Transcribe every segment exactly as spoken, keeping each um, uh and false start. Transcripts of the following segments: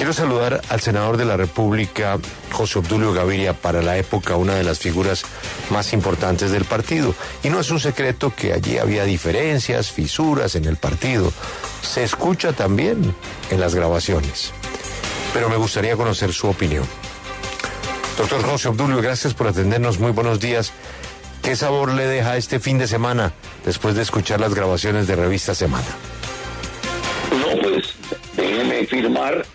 Quiero saludar al senador de la República, José Obdulio Gaviria, para la época una de las figuras más importantes del partido. Y no es un secreto que allí había diferencias, fisuras en el partido. Se escucha también en las grabaciones. Pero me gustaría conocer su opinión. Doctor José Obdulio, gracias por atendernos. Muy buenos días. ¿Qué sabor le deja este fin de semana después de escuchar las grabaciones de Revista Semana? No, pues déjeme firmar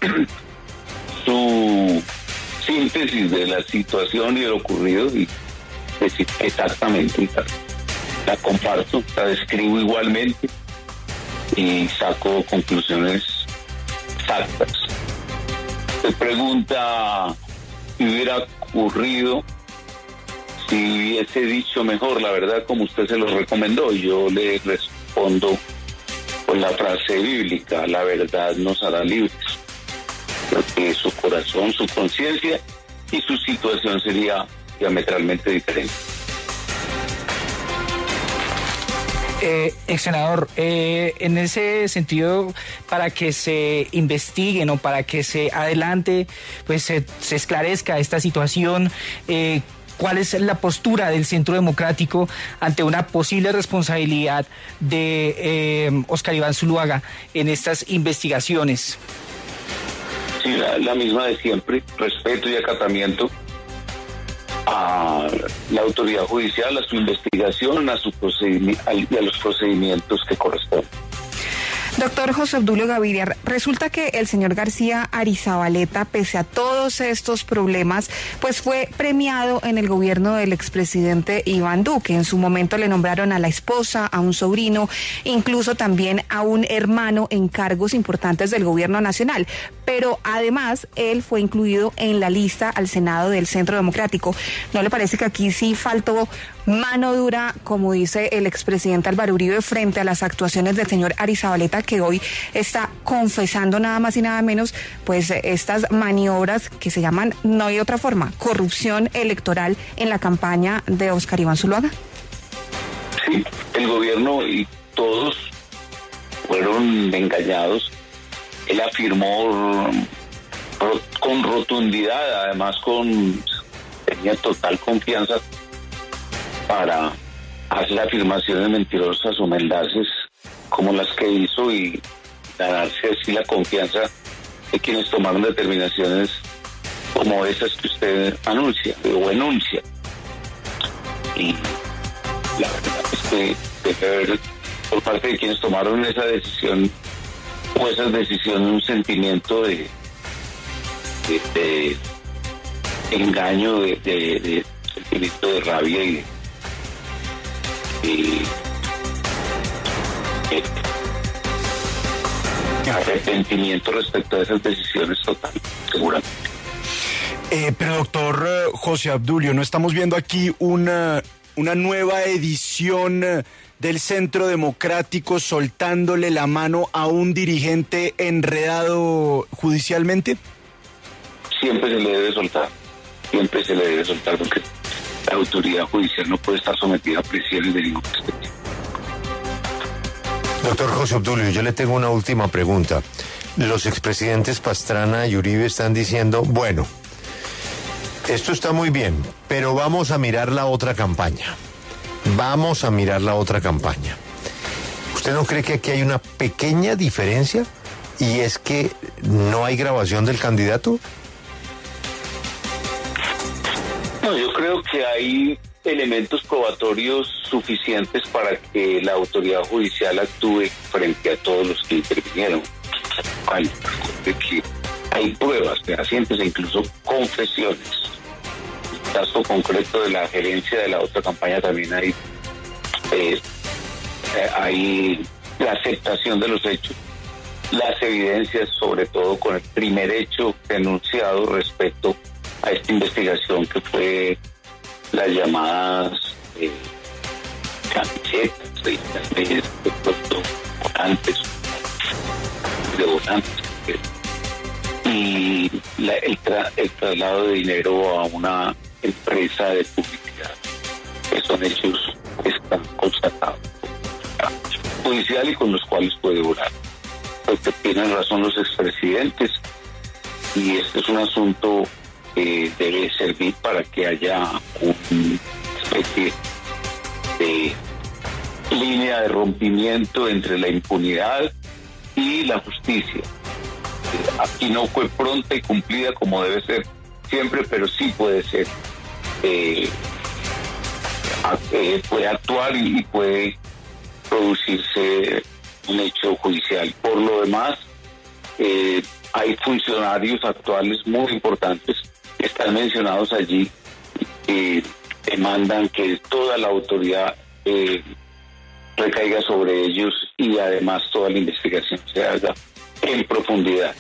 su síntesis de la situación y de lo ocurrido y decir exactamente, la comparto, la describo igualmente y saco conclusiones exactas. Se pregunta si hubiera ocurrido, si hubiese dicho mejor, la verdad, como usted se lo recomendó. Yo le respondo con la frase bíblica: la verdad nos hará libres. Porque su corazón, su conciencia y su situación sería diametralmente diferente. Eh, ex senador, eh, en ese sentido, para que se investiguen o para que se adelante, pues se, se esclarezca esta situación, eh, ¿cuál es la postura del Centro Democrático ante una posible responsabilidad de eh, Óscar Iván Zuluaga en estas investigaciones? Sí, la, la misma de siempre, respeto y acatamiento a la autoridad judicial, a su investigación, a, su procedimiento, y a los procedimientos que corresponden. Doctor José Obdulio Gaviria, resulta que el señor García Arizabaleta, pese a todos estos problemas, pues fue premiado en el gobierno del expresidente Iván Duque. En su momento le nombraron a la esposa, a un sobrino, incluso también a un hermano en cargos importantes del gobierno nacional. Pero además, él fue incluido en la lista al Senado del Centro Democrático. ¿No le parece que aquí sí faltó mano dura, como dice el expresidente Álvaro Uribe, frente a las actuaciones del señor Arizabaleta, que hoy está confesando nada más y nada menos, pues estas maniobras que se llaman, no hay otra forma, corrupción electoral en la campaña de Óscar Iván Zuluaga? Sí, el gobierno y todos fueron engañados. Él afirmó con rotundidad, además con tenía total confianza para hacer afirmaciones mentirosas o mendaces como las que hizo y ganarse así la confianza de quienes tomaron determinaciones como esas que usted anuncia o enuncia. Y la verdad es que debe haber por parte de quienes tomaron esa decisión o esas decisiones un sentimiento de, de, de engaño, de, de, de sentimiento de rabia y de y eh, arrepentimiento respecto a esas decisiones total, seguramente. Eh, pero doctor eh, José Obdulio, ¿no estamos viendo aquí una, una nueva edición del Centro Democrático soltándole la mano a un dirigente enredado judicialmente? Siempre se le debe soltar, siempre se le debe soltar, porque la autoridad judicial no puede estar sometida a presiones de ningún especie. Doctor José Obdulio, yo le tengo una última pregunta. Los expresidentes Pastrana y Uribe están diciendo, bueno, esto está muy bien, pero vamos a mirar la otra campaña. Vamos a mirar la otra campaña. ¿Usted no cree que aquí hay una pequeña diferencia? Y es que no hay grabación del candidato. No, yo creo que hay elementos probatorios suficientes para que la autoridad judicial actúe frente a todos los que intervinieron. Hay, que hay pruebas fehacientes e incluso confesiones. En el caso concreto de la gerencia de la otra campaña también hay, eh, hay la aceptación de los hechos, las evidencias, sobre todo con el primer hecho denunciado respecto a esta investigación que fue las llamadas eh, camisetas de de volantes, de volantes y la, el, tra, el traslado de dinero a una empresa de publicidad, que son hechos que están constatados judicial y con los cuales puede orar. Porque tienen razón los expresidentes y este es un asunto que debe servir para que haya una especie de línea de rompimiento entre la impunidad y la justicia. Aquí no fue pronta y cumplida como debe ser siempre, pero sí puede ser. Eh, eh, puede actuar y, y puede producirse un hecho judicial. Por lo demás, eh, hay funcionarios actuales muy importantes que están mencionados allí y demandan que toda la autoridad eh, recaiga sobre ellos y además toda la investigación se haga en profundidad.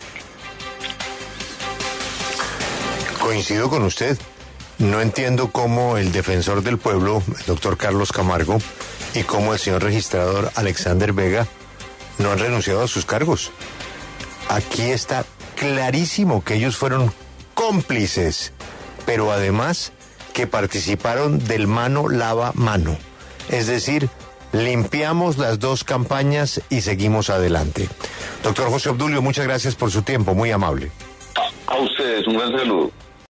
Coincido con usted. No entiendo cómo el defensor del pueblo, el doctor Carlos Camargo, y cómo el señor registrador Alexander Vega no han renunciado a sus cargos. Aquí está clarísimo que ellos fueron cómplices, pero además que participaron del mano lava mano. Es decir, limpiamos las dos campañas y seguimos adelante. Doctor José Obdulio, muchas gracias por su tiempo, muy amable. A, a ustedes, un gran saludo.